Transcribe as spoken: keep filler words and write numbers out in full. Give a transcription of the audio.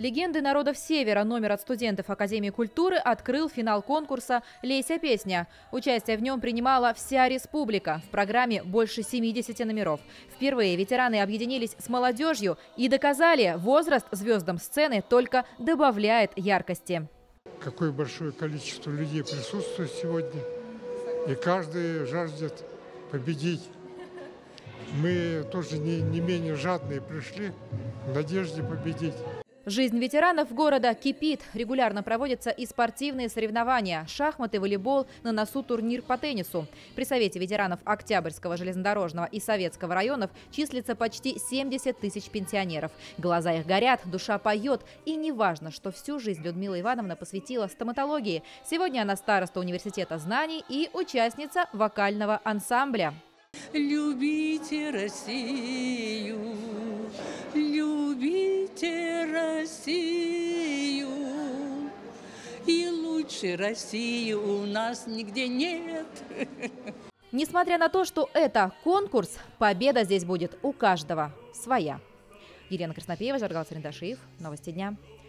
Легенды народов Севера номер от студентов Академии культуры открыл финал конкурса «Лейся песня». Участие в нем принимала вся республика. В программе больше семидесяти номеров. Впервые ветераны объединились с молодежью и доказали, возраст звездам сцены только добавляет яркости. Какое большое количество людей присутствует сегодня, и каждый жаждет победить. Мы тоже не, не менее жадные пришли в надежде победить. Жизнь ветеранов города кипит. Регулярно проводятся и спортивные соревнования. Шахматы, волейбол, на носу турнир по теннису. При Совете ветеранов Октябрьского, Железнодорожного и Советского районов числится почти семьдесят тысяч пенсионеров. Глаза их горят, душа поет. И не важно, что всю жизнь Людмила Ивановна посвятила стоматологии. Сегодня она староста университета знаний и участница вокального ансамбля. Любите Россию, любите Россию, и лучше России у нас нигде нет. Несмотря на то, что это конкурс, победа здесь будет у каждого своя. Елена Краснопеева, Жаргал Сарендашиев. Новости дня.